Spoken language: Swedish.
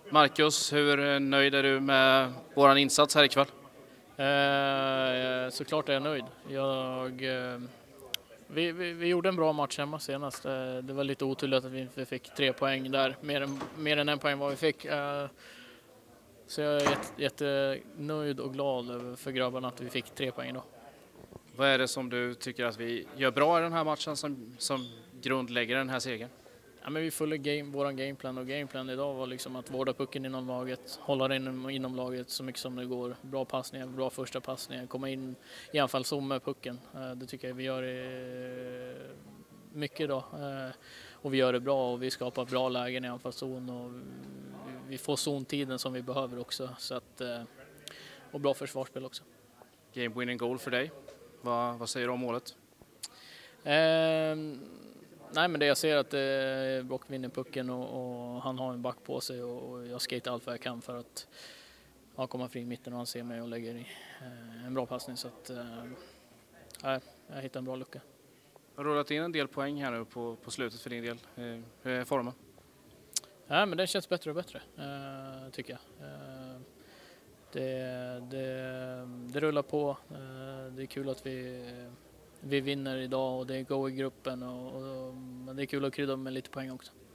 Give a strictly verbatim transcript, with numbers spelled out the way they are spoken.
Marcus, hur nöjd är du med våran insats här ikväll? Eh, såklart är jag nöjd. Jag, eh, vi, vi, vi gjorde en bra match hemma senast. Eh, det var lite oturligt att vi inte fick tre poäng där, mer än, mer än en poäng vad vi fick. Eh, så jag är jätte, jättenöjd och glad över för grabbarna att vi fick tre poäng då. Vad är det som du tycker att vi gör bra i den här matchen som, som grundlägger den här segern? Ja, men vi följde game, våran gameplan och gameplan idag var liksom att vårda pucken inom laget, hålla den inom laget så mycket som det går. Bra passningar, bra första passningar, komma in i anfallszon med pucken. Det tycker jag vi gör mycket idag. Och vi gör det bra och vi skapar bra lägen i anfallszon och vi får zontiden som vi behöver också. Så att, och bra försvarsspel också. Game winning goal för dig. Vad, vad säger du om målet? Eh, Nej, men det jag ser att eh, Brock vinner pucken och, och han har en back på sig och, och jag skater allt vad jag kan för att ja, komma fri i mitten och han ser mig och lägger i eh, en bra passning så att eh, jag hittar en bra lucka. Du har rullat in en del poäng här nu på, på slutet för din del. Eh, hur är formen? Ja, men den känns bättre och bättre eh, tycker jag. Eh, det, det, det rullar på. Eh, det är kul att vi Vi vinner idag och det är go i gruppen och, och, och det är kul att krydda med lite poäng också.